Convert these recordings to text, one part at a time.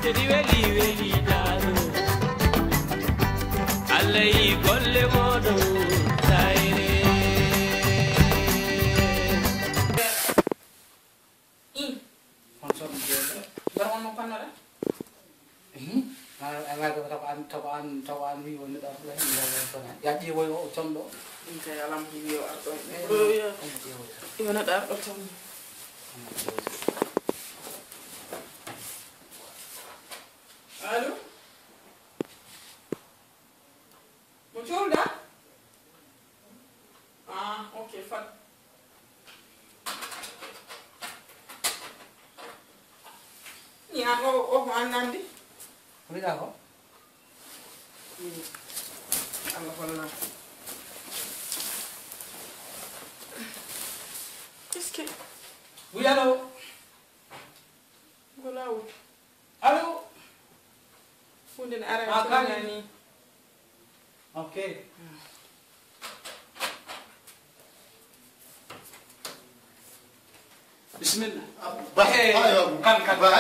tedi weli weli daru alay golle modo sayre Baron mo kanara? Nga ko tawaan wi woni da la ya ji woy o tondo Inte alam hiyo arto. Iwana da arto. Allô? Bonjour da? Ah, ok, fat. Ni ako anandi. wi da ko Allah wala. Qu'est-ce que wi allo Golaw? allo Funde na ara kani. ni. okay bismillah kan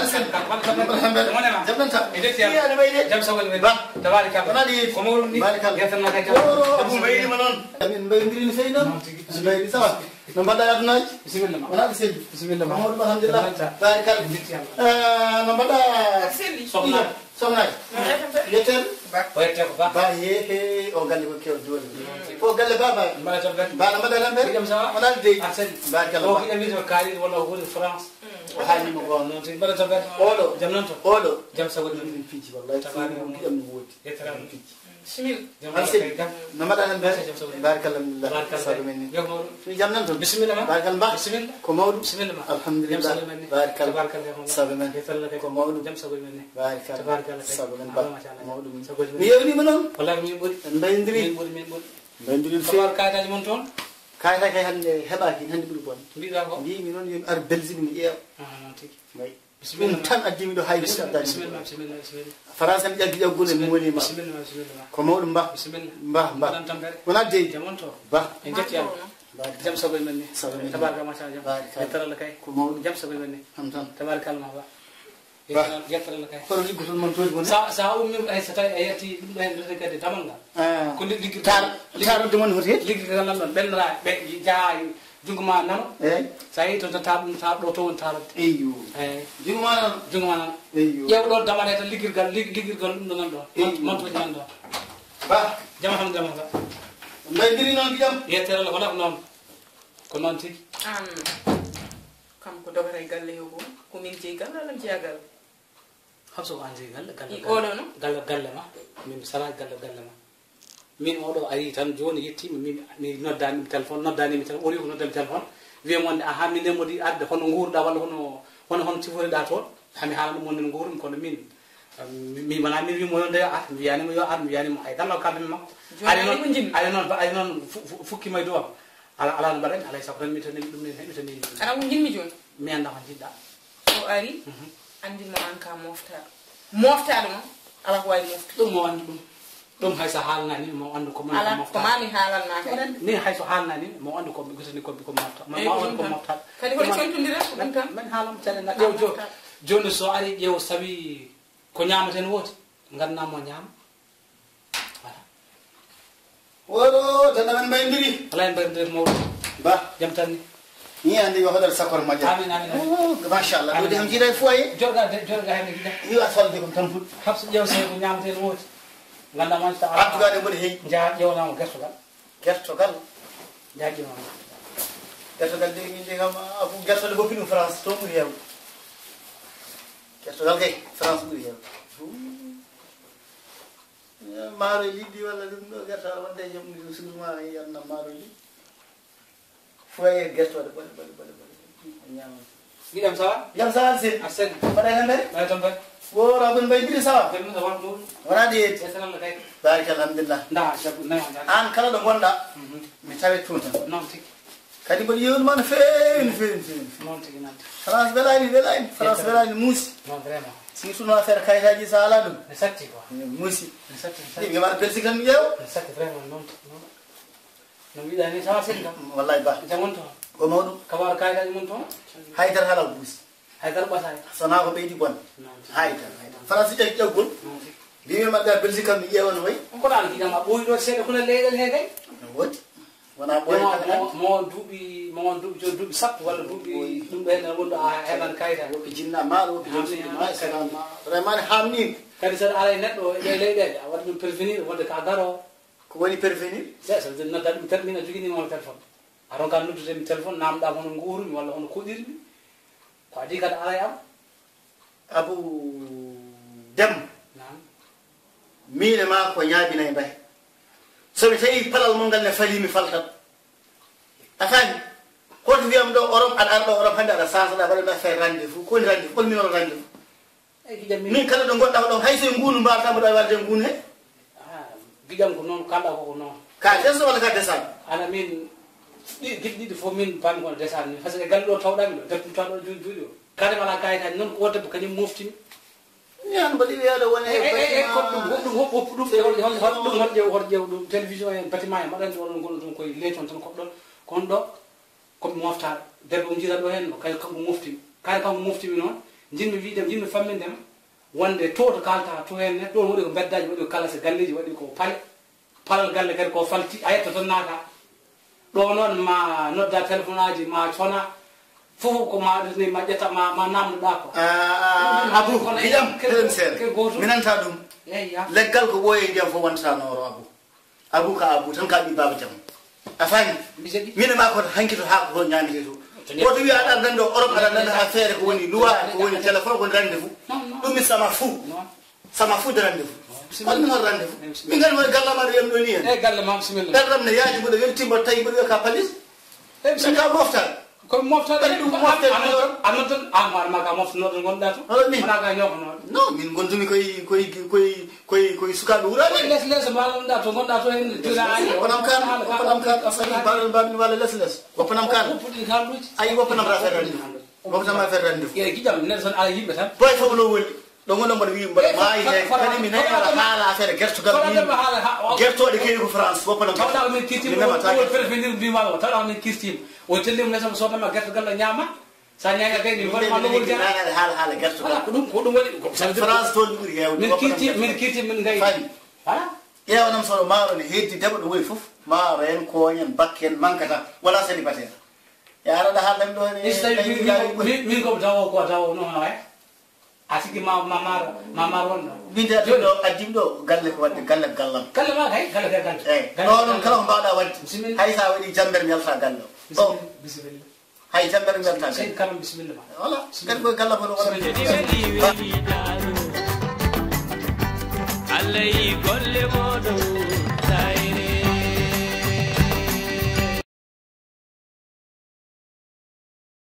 jam sawal ni tabaraka ko mo ni yatan na kay abu bayni manon amin bayndiri feyna bayni sawa no badda aduna bismillah wala sel bismillah mahmoud alhamdulillah barikal no badda Selli. sonna yetel wayte ko ba ba he o galle ko kew joni fo galle baba ma to ben bana madal lambe jam sawa wala de arsen barikal o ki emi to kali wala ko France o hani mo gon non ti bala to ben odo jam non to odo jam sawal min ni fiji wallahi Tabari tabari mo am wodi yetara Simil. jam Alsel kay no madal lambe barikal alhamdulillah barkal sabu men yo mo fi jam nan to bismillah barikal ba bismillah ko mawdu bismillah alhamdulillah barikal barkal sabu men yetara kay ko mawdu jam sawal men barikal Tabarakallah. sabu men ba mawdu Sagol men. mi yewni manon wallahi mi buri bayndiri min buri bayndiri fe tabar kaytaji mon ton kayta kay hande heɓaki hande ɓuuri bon mbiɗa ko mbimi noon yomi ar belgique mi ƴeewa non tigi may bismillah ɗum tan addimi ɗo hayri bismillah addani bismillah bismillah bismillah france mi ƴaggi ƴaggule mi wonima bismillah bismillah ko mawɗum ba bismillah ba ba dan tampere wona deyi jamon to ba en jetti yalla jam sagol men ni Sagol men ni. tabaraka ma sha Allah Barikalla. yetara la kay ko mawɗum jam sagol men ni ham tan tabarakalla ma ba Ba. yetara la kay kono liggotol mon tooni woni sa ummi ay sa tay ayati dum hen rede kadi tamanga ko liggi tarude mon hoti heddi liggi kala non bendra be jaay junguma nan eyyi sa yi to tab do to won tarade eyyo eh jiguma noon junguma nan eyyo yew do damane tan liggirgal dum nan do man to nan do ba jama ham jama ba bayndiri noon mbiyam yettere la ko nak non ko non tigi Kam ko dogata e galle yo ko min jeegal wala jeegal? habso anje galle I oɗo no? galle ma min sala galle ma min oɗo ari tan joni yettima mi noddani mi téléphone noddani mi téléphone ori ko noddani téléphone wi mon aha min nemodi arde hono nguurda walla hono tiforiɗa toon hami haala ɗum wonde nguurum kono min mi mana min wimo yonde yo mi wiyanimo yo ar mi wiyanimo hay tan law kamɓe makko ari noon fukkima e dow am ala no mbaɗen alay sago tan mi tanimi ɗum mi tani Ara ko jinmi joni? mi anda ko jiɗɗa O ari andinmo an ka moftaɗo. Moftaɗo noon ala ko wawi moftude. ɗum mo andi ɗum hayso haalnani mo andu ko Ala ko mami haalanma kay. ni hayso haalnani mo andu ko gotani ko mofta ma on ko mofta Kadi ko contondira ko ɗum tan? men haalam calena ƴew joni so ari ƴeew sawi ko ñamaten wooti gandnamo ñaama oɗo tan amen bayndiri ala en mbaydir mawɗo ba jam tan ni ni andi yo hoɗal sakor majja amin amin machallah ɗo de ham jiiɗa e foyer jorga hen gida yo a solde kom tan fuɗ habso ƴeew sawi ko ñamaten wooti gandama ta artugade mboɗe heewi jaa ƴewnama gertogal gertogal jaa ƴewnama gertogal de min de kam abou gertode boppi ɗum france to ɓuuri hewde gertogal kay france ɓuuri hewde maaro e liɗɗi walla ɗum ɗo gertogal wonde e jom surma yanna maaro e liɗɗi foyer gertode ɓoɗe ñama giɗam sawa jam sawal se asen mbaɗa hen mbere ɓay tan bay wora bon mbaydiri sawa ɗum no won ɗum wona ɗiyeti etanalla kay barika alhamdulillah nda jabu nayo an kala ɗo gonɗa mi tawet toon tan non tigi kadi mboɗo yewnuma no fewi no fewi no fewi non tigi nanti france welani france welani muusi non vraiment surtout no affaire kayitaji sa ala ɗum ne satti quoi muusi ne satti mi waɗa belsique tan mi ƴeewa ne satti vraiment non no mbiɗa ni sawa sen kam wallahi ba jamon to ko mawɗum kabar kayitaji mon toon haydara halal buusi hay dara ɓataani sona ko ɓeydi bon hayta france tagi ƴaggol mbimi maɗa belgique kam mi ƴeewan way ko ɗan giɗama ɓooyi ɗo seeɗa kono leyɗel he kay no woodi wona ɓooy mo duuɓi joni duuɓi sappo walla duuɓi ɗum ɗo hen wonɗo a heɓan kayita woɓe jinna maɗo woɓe jonsima vraiment hamni kadi saɗa ala e neɗɗo e leyɗele a waɗa ɗum prévenir wonde ka garo ko woni prévenir ça veut dire nodda ɗum tan min a joguinima on téléphone aɗon ka noddutemi téléphone namɗa hono guurumi walla hono koɗirmi ko adi kadi ala e am abou dem min e ma ko ñaabinayi mbay somi tawi palal mo ngal ne fali mi faltat a faami koto wiyam ɗo Europe aɗa ara ɗo Europe hannde aɗa sansaɗa waɗami affaire rendez-vous ko woni rendez-vous ɓolmi ono rendez-vous min kala ɗo goɗɗa ko ɗon hay so nguunu mbatama ɗo walde nguunu he giƴam ko noon kalɗa koko noon ka desɗo walla ka desani ana min giɗi ɗiɗi fof min pami kono desani ni par ce que galle ɗo tawɗami ɗo debbo tawɗo juuɗi o kadema ala kayitani noon ko o debbo kañum moftimi ñan mbaɗi wiyaɗo wona ɗum hoto ƴeew ɗum télévision en bâtiment en mbaɗandi oɗon gonɗo ɗum koye leeton tan koɗɗon kono ɗo komi moftaɗo debbo mo jiita ɗo hen no kay kanko moftimi kayre kanko moftimi noon jinmi wiidem jinmi fammindema wonde to to kalta to hen ne ɗon waɗi ko beddaji waɗi ko kalase galleji waɗi ko palal galle kadi ko falti a yetto tan naata ɗo noon ma nodda téléphone aji ma cona fof ko ma ɗni ma ƴetta ma namdoɗa ko abou hiƴam heɗen seeɗa minanta ɗum eyya leggal ko ɓooye ndiyam fof wontanoro abou ka abou tan ka ɓi baba jam a faami mine ma koto hanki to ha ko toon ñamete to woto wiya aɗa nande Europe aɗa nande affaire ko woni loi ko woni téléphone koni rendez-vous ɗum mi sama fou de rendez-vous holmi hol rendez-vous min gandi woni gallamaɗo wiyam ɗo ni hen e galle ma bisimilla ɓerɗam ne yaaji mboɗo weltimbo tawi mboɗo wiya ka palis min ka moftal komi moftaɗe kadi ɗum ko moftel annon tan ma ka moftanoɗo gonɗa to hono min wona ka ñogonoɗo non min gondumi koye sukaɓe wuraɓe les mbaɗonɗa to gonɗa to hen woppanam kan baɗon mbami walla les woppanam kan woppuɗi kalluji ayi woppanam affaire rendez-vous woppanam affaire rendez-vous e guiƴam neɗɗo tan ala yimɓe tan boy fof no woni ɗo gono mbaɗa wi mbaɗa maayi he kadi mi nayi aɗa haala affaire gertogal gertoɗe kewi ko France woppanam tawɗa min kirtima prévenir mbimama tawɗa min kirtima o tellima lesama sodama gertogal a ñaama sa ñaga kay aɗa haala gertogal ko ɗum waɗi France toon ɗi ɓuuri hewde min kirtima min gayi fami voilà ƴewanam sono maaro ne heddi deɓa ɗo woni fof maaro en kooñen bakke en mankata wala célibataire yaraɗa haaldami ɗo min komi tawo ko tawo no hono he a sigi mamar wonɗo min de addimi ɗo addimi ɗo galle ko wadde galle gallam galle ma kay galle kay galle eyi ɗo noon kala ko mbawɗa wadde hay sa waɗi jambere mi yalta galle o bisimilla hay jambere mi yalta galle kalam bisimilla ma voilà kadi koye galla kono wona Allah yi golle mo